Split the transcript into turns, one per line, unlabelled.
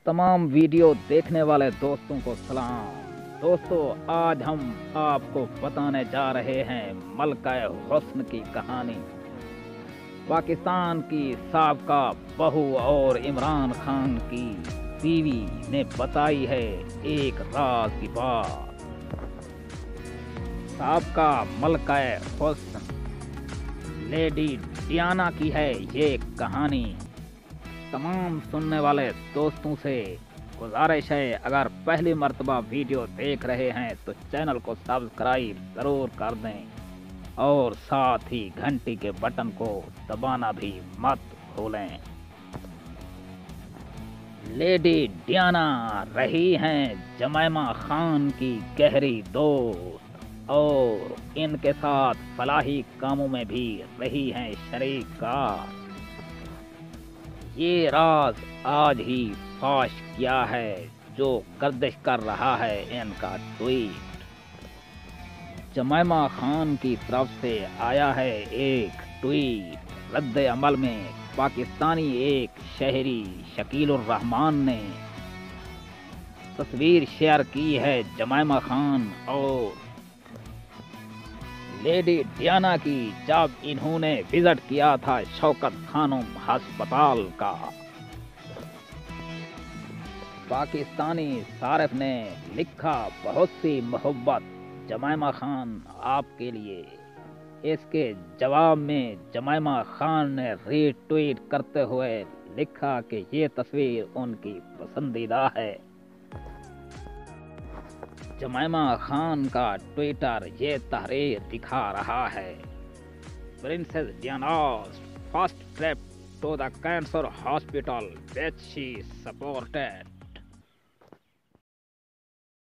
तमाम वीडियो देखने वाले दोस्तों को सलाम। दोस्तों, आज हम आपको बताने जा रहे हैं मलका हुस्न की कहानी। पाकिस्तान की साबका बहू और इमरान खान की बीवी ने बताई है एक राज की बात। साबका मलका हुस्न लेडी डियाना की है ये कहानी। तमाम सुनने वाले दोस्तों से गुजारिश है, अगर पहली मर्तबा वीडियो देख रहे हैं तो चैनल को सब्सक्राइब ज़रूर कर दें और साथ ही घंटी के बटन को दबाना भी मत भूलें। लेडी डियाना रही हैं जमैमा खान की गहरी दोस्त और इनके साथ फलाही कामों में भी रही हैं शरीकार। ये राज आज ही फाश किया है जो गर्दिश कर रहा है इनका ट्वीट। जमैमा खान की तरफ से आया है एक ट्वीट। रद्द अमल में पाकिस्तानी एक शहरी शकीलुर रहमान ने तस्वीर शेयर की है जमैमा खान और लेडी डियाना की, जब इन्होंने विजिट किया था शौकत खानम अस्पताल का। पाकिस्तानी सारिफ ने लिखा, बहुत सी मोहब्बत जमैमा खान आपके लिए। इसके जवाब में जमैमा खान ने रीट्वीट करते हुए लिखा कि ये तस्वीर उनकी पसंदीदा है। जमैमा खान का ट्विटर ये तहरीर दिखा रहा है, princess Diana's first trip to the cancer hospital which she supported।